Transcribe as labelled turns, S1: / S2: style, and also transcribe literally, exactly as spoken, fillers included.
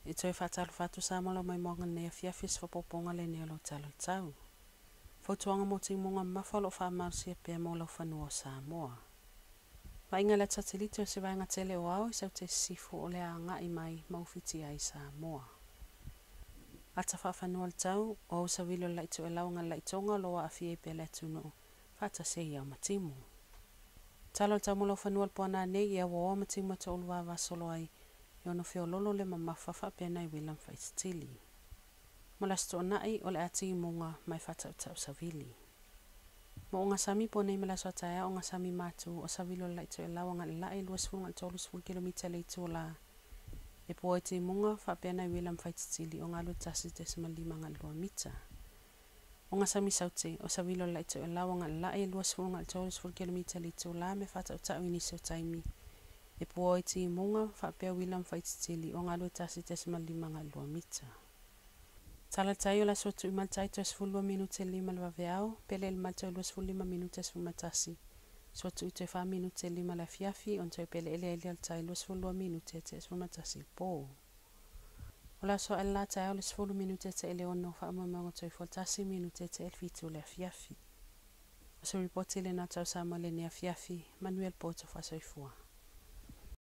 S1: i toi whatalu whatu sa mola mai moanga nea fiafis whapoponga le nea lo talo tau. Fautuanga mo ti monga mawhalo wha marsia pia mola whanua Samoa. Ma inga le tatilito se vaenga tele o au i sau te sifu o le anga i mai maufiti ai Samoa. Ata whawhanua le tau o au sa wilo laito e launga laitonga loa a fie pe le tuno whata se iau matimu. Talo le tau mola whanua le puana nei ia wa o matimu ata ulua vasolo ai i ono feo lolo le mamafafa pe nai William Faitili. Mola sto nai o le ati munga mai whata utau sa vili. Mo o ngasami po nei mela soa taia o ngasami matu o sa wilo laito e launga lai luas funga tolu sful kilomita le itu la e po e ti munga whapea nai William Faitili o ngalu tasi te sima lima ngal lua mita. O ngasami saute o sa wilo laito e launga lai luas funga tolu sful kilomita le itu la me whata utau ini seo taimi e po e ti munga whapea William Faitili o ngalu tasi te sima lima ngal lua mita. Tala tayo la sotu i maltai to sfulua minute lima lwa veao, pele il maltai lua sfulu lima minute sfumatasi. Sotu i te wha minute lima la fiafi, on toi pele ele ele al tai lua sfulua minute te sfumatasi po. Ola so el la tayo la sfulu minute te ele ono wha amamonga toi foltasi minute te el fitu la fiafi. O se reporti le na tau sama le nea fiafi, Manuel Poto wha soifua.